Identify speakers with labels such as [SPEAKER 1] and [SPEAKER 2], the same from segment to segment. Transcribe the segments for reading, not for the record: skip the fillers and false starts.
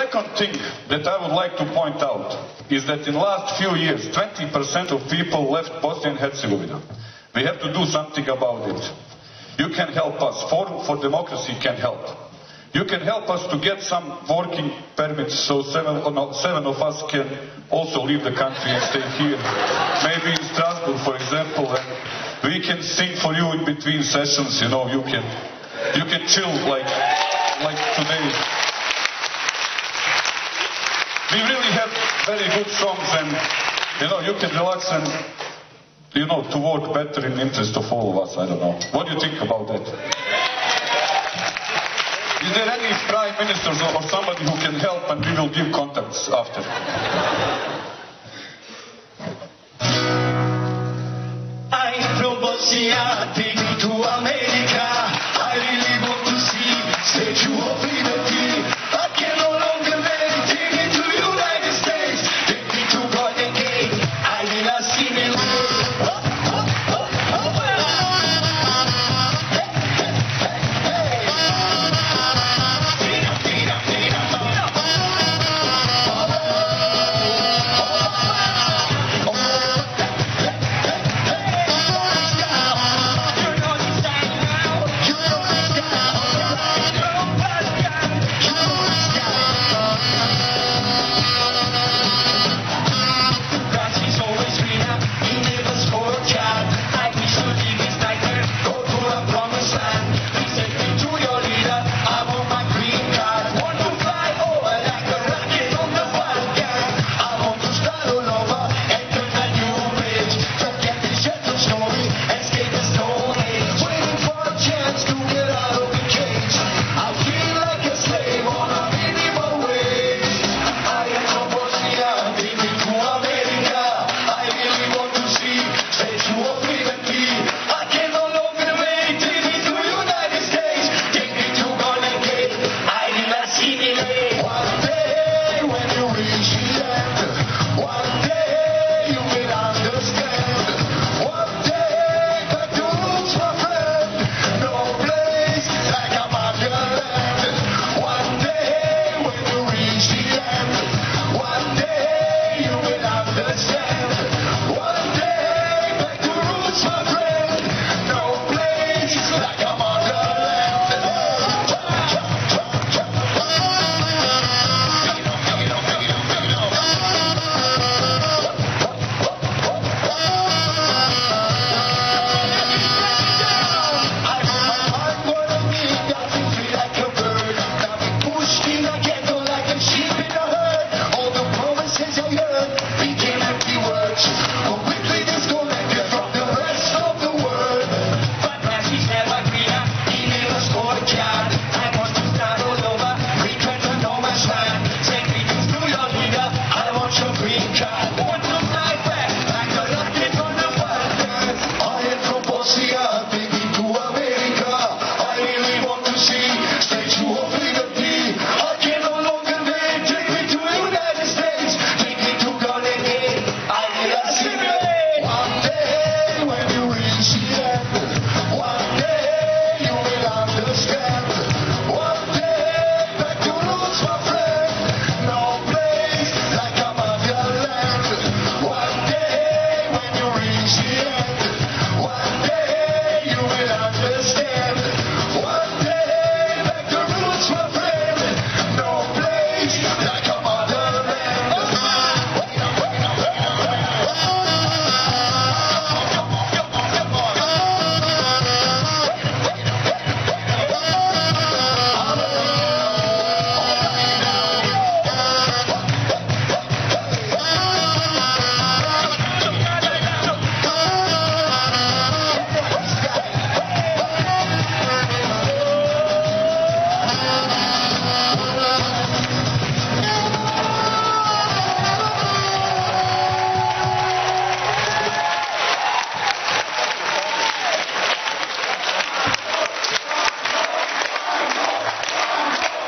[SPEAKER 1] second thing that I would like to point out is that in the last few years, 20% of people left Bosnia and Herzegovina. We have to do something about it. You can help us. Forum for Democracy can help. You can help us to get some working permits so seven of us can also leave the country and stay here. Maybe in Strasbourg, for example, and we can sing for you in between sessions, you know, you can chill like today. We really have very good songs and, you know, you can relax and, you know, to work better in the interest of all of us, I don't know. What do you think about that? Is there any prime ministers or somebody who can help, and we will give contacts after?
[SPEAKER 2] I'm from Bosnia, take me to America. I really want to see Statue of Liberty. I can no longer wait, take me to United States. Take me to Golden Gate, I will assimilate.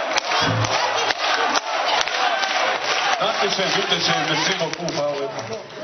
[SPEAKER 1] Dankeschön, bitteschön, merci beaucoup, Paul.